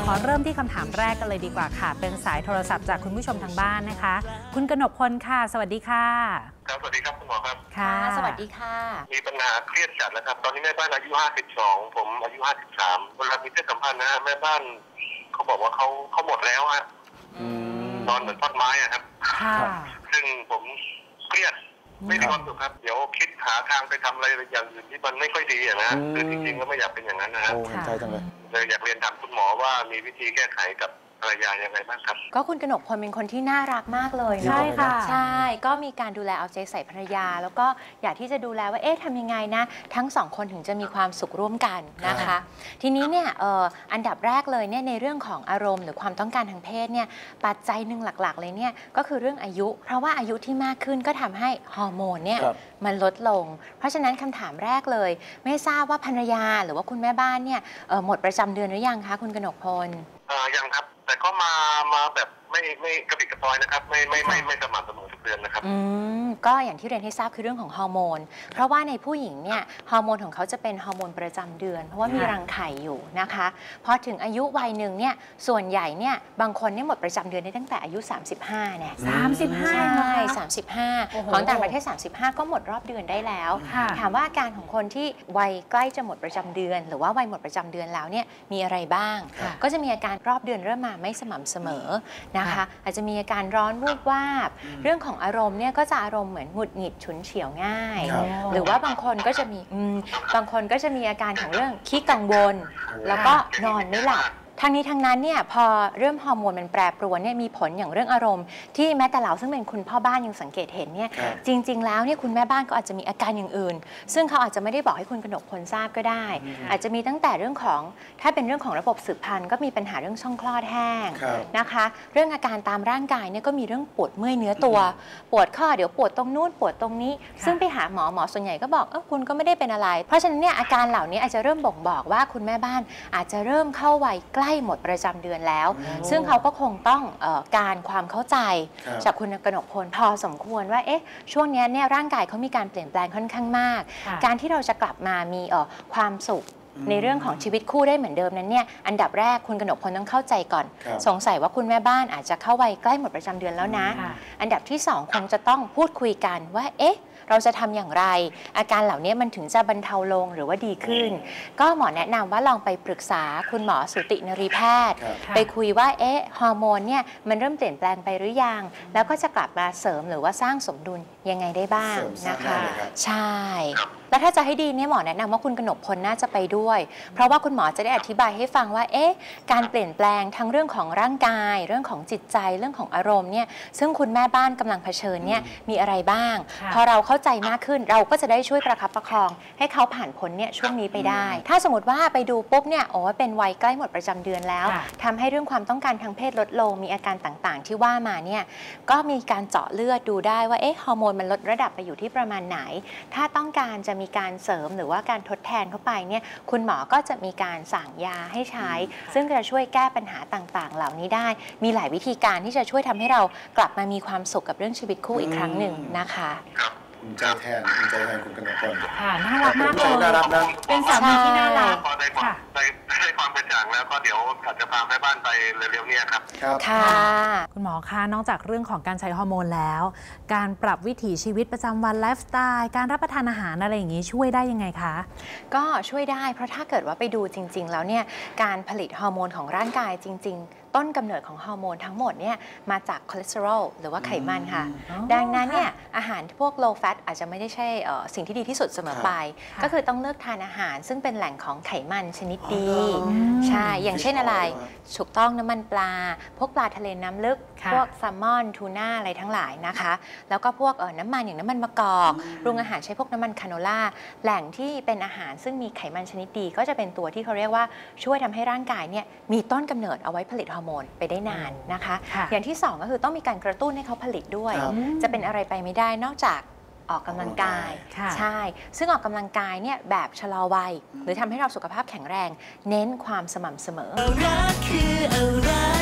อเริ่มที่คำถามแรกกันเลยดีกว่าค่ะเป็นสายโทรศัพท์จากคุณผู้ชมทางบ้านนะคะคุณกนกพลค่ะสวัสดีค่ะครับสวัสดีครับคุณหมอครับค่ะสวัสดีค่ะมีปัญหาเครียดจัดแล้วครับตอนนี้แม่บ้านอายุ52ผมอายุ53เวลามีเพศสัมพันธ์นะแม่บ้านเขาบอกว่าเขาหมดแล้วฮะนอนเหมือนท่อนไม้อะครับซึ่งผมเครียดไม่มีความสุขครับเดี๋ยวคิดหาทางไปทำอะไรอย่างอื่นที่มันไม่ค่อยดีอะนะคือจริงๆก็ไม่อยากเป็นอย่างนั้นนะครับใช่จังเลยอยากเรียนถามคุณหมอว่ามีวิธีแก้ไขกับภรรยายังไงบ้างครับก็คุณกนกพลเป็นคนที่น่ารักมากเลยใช่ค่ะใช่ก็มีการดูแลเอาใจใส่ภรรยาแล้วก็อยากที่จะดูแลว่าทำยังไงนะทั้งสองคนถึงจะมีความสุขร่วมกันนะคะทีนี้เนี่ยอันดับแรกเลยเนี่ยในเรื่องของอารมณ์หรือความต้องการทางเพศเนี่ยปัจจัยหนึ่งหลักๆเลยเนี่ยก็คือเรื่องอายุเพราะว่าอายุที่มากขึ้นก็ทำให้ฮอร์โมนเนี่ยมันลดลงเพราะฉะนั้นคำถามแรกเลยไม่ทราบว่าภรรยาหรือว่าคุณแม่บ้านเนี่ยหมดประจำเดือนหรือยังคะคุณกนกพลยังครับแต่ก็มาแบบไม่กระปิดกระปอยนะครับไม่สม่ำเสมอทุกเดือนนะครับก็อย่างที่เรียนให้ทราบคือเรื่องของฮอร์โมนเพราะว่าในผู้หญิงเนี่ยฮอร์โมนของเขาจะเป็นฮอร์โมนประจำเดือนเพราะว่ามีรังไข่อยู่นะคะพอถึงอายุวัยหนึ่งเนี่ยส่วนใหญ่เนี่ยบางคนเนี่ยหมดประจำเดือนได้ตั้งแต่อายุ35เนี่ย 35 ใช่35ของต่างประเทศ35ก็หมดรอบเดือนได้แล้วถามว่าอาการของคนที่วัยใกล้จะหมดประจำเดือนหรือว่าวัยหมดประจำเดือนแล้วเนี่ยมีอะไรบ้างก็จะมีอาการรอบเดือนเริ่มมาไม่สม่ำเสมอนะคะอาจจะมีอาการร้อนวูบวาบเรื่องของอารมณ์เนี่ยก็จะอารมณ์เหมือนหงุดหงิดฉุนเฉียวง่ายหรือว่าบางคนก็จะมีอาการของเรื่องขี้กังวลแล้วก็นอนไม่หลับทั้งนี้ทั้งนั้นเนี่ยพอเริ่มฮอร์โมนมันแปรปรวนเนี่ยมีผลอย่างเรื่องอารมณ์ที่แม้แต่เราซึ่งเป็นคุณพ่อบ้านยังสังเกตเห็นเนี่ยจริงๆแล้วเนี่ยคุณแม่บ้านก็อาจจะมีอาการอย่างอื่นซึ่งเขาอาจจะไม่ได้บอกให้คุณกนกพลทราบก็ได้อาจจะมีตั้งแต่เรื่องของถ้าเป็นเรื่องของระบบสืบพันธุ์ก็มีปัญหาเรื่องช่องคลอดแห้งนะคะเรื่องอาการตามร่างกายเนี่ยก็มีเรื่องปวดเมื่อยเนื้อตัวปวดข้อเดี๋ยวปวดตรงนู้นปวดตรงนี้ซึ่งไปหาหมอส่วนใหญ่ก็บอกคุณก็ไม่ได้เป็นอะไรเพราะฉะนั้นเนี่ยอาการเหล่านี้อาจจะเริ่มบ่งบอกว่าคุณแม่บ้านอาจจะเริ่มเข้าวัยใกล้หมดประจำเดือนแล้วซึ่งเขาก็คงต้องการความเข้าใจจากคุณกนกพลพอสมควรว่าช่วงนี้เนี่ยร่างกายเขามีการเปลี่ยนแปลงค่อนข้างมากการที่เราจะกลับมามีความสุขในเรื่องของชีวิตคู่ได้เหมือนเดิมนั้นเนี่ยอันดับแรกคุณกนกพลต้องเข้าใจก่อนสงสัยว่าคุณแม่บ้านอาจจะเข้าวัยใกล้หมดประจำเดือนแล้วนะอันดับที่2คงจะต้องพูดคุยกันว่าเราจะทำอย่างไรอาการเหล่านี้มันถึงจะบรรเทาลงหรือว่าดีขึ้นก็หมอแนะนำว่าลองไปปรึกษาคุณหมอสูตินรีแพทย์ไปคุยว่าฮอร์โมนเนี่ยมันเริ่มเปลี่ยนแปลงไปหรือยังแล้วก็จะกลับมาเสริมหรือว่าสร้างสมดุลยังไงได้บ้างนะคะใช่แล้วถ้าจะให้ดีเนี่ยหมอแนะนำว่าคุณกนกพลน่าจะไปด้วยเพราะว่าคุณหมอจะได้อธิบายให้ฟังว่าการเปลี่ยนแปลงทั้งเรื่องของร่างกายเรื่องของจิตใจเรื่องของอารมณ์เนี่ยซึ่งคุณแม่บ้านกำลังเผชิญเนี่ยมีอะไรบ้างพอเราเข้าใจมากขึ้นเราก็จะได้ช่วยประคับประคองให้เขาผ่านพ้นเนี่ยช่วงนี้ไปได้ถ้าสมมติว่าไปดูปุ๊บเนี่ยเป็นวัยใกล้หมดประจำเดือนแล้วทำให้เรื่องความต้องการทางเพศลดลงมีอาการต่างๆที่ว่ามาเนี่ยก็มีการเจาะเลือดดูได้ว่าฮอร์โมนมันลดระดับไปอยู่ที่ประมาณไหนถ้าต้องการจะมีการเสริมหรือว่าการทดแทนเข้าไปเนี่ยคุณหมอก็จะมีการสั่งยาให้ใช้ซึ่งจะช่วยแก้ปัญหาต่างๆเหล่านี้ได้มีหลายวิธีการที่จะช่วยทำให้เรากลับมามีความสุขกับเรื่องชีวิตคู่อีกครั้งหนึ่งนะคะภูมิใจแทนคุณกนกพลค่ะน่ารักมากเลยเป็นสามีที่น่ารักค่ะได้ความกระจ่างแล้วก็เดี๋ยวอาจจะพาแม่บ้านไปเร็วๆนี้ครับค่ะคุณหมอคะนอกจากเรื่องของการใช้ฮอร์โมนแล้วการปรับวิถีชีวิตประจำวันไลฟ์สไตล์การรับประทานอาหารอะไรอย่างนี้ช่วยได้ยังไงคะก็ช่วยได้เพราะถ้าเกิดว่าไปดูจริงๆแล้วเนี่ยการผลิตฮอร์โมนของร่างกายจริงๆต้นกำเนิดของฮอร์โมนทั้งหมดเนี่ยมาจากคอเลสเตอรอลหรือว่าไขมันค่ะดังนั้นเนี่ยอาหารพวก low fat อาจจะไม่ได้ใช่สิ่งที่ดีที่สุดเสมอไปก็คือต้องเลือกทานอาหารซึ่งเป็นแหล่งของไขมันชนิดดีใช่อย่างเช่นอะไรถูกต้องน้ำมันปลาพวกปลาทะเลน้ำลึกพวกแซลมอนทูน่าอะไรทั้งหลายนะคะแล้วก็พวกน้ำมันอย่างน้ำมันมะกอกปรุงอาหารใช้พวกน้ำมันคาโนล่าแหล่งที่เป็นอาหารซึ่งมีไขมันชนิดดีก็จะเป็นตัวที่เขาเรียกว่าช่วยทำให้ร่างกายเนี่ยมีต้นกำเนิดเอาไว้ผลิตฮอร์โมนไปได้นานนะคะอย่างที่2ก็คือต้องมีการกระตุ้นให้เขาผลิตด้วยจะเป็นอะไรไปไม่ได้นอกจากออกกำลังกายใช่ซึ่งออกกำลังกายเนี่ยแบบชะลอวัยหรือทำให้เราสุขภาพแข็งแรงเน้นความสม่ำเสมอ